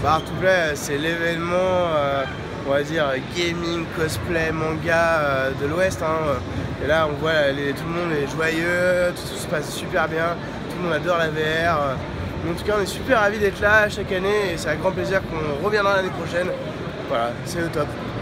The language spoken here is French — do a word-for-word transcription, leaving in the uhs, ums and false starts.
Bah, Artoplay, c'est l'événement, euh, on va dire, gaming, cosplay, manga euh, de l'Ouest. Hein. Et là, on voit les, tout le monde est joyeux, tout, tout se passe super bien, tout le monde adore la V R. Mais en tout cas, on est super ravis d'être là chaque année et c'est avec grand plaisir qu'on reviendra l'année prochaine. Voilà, c'est le top.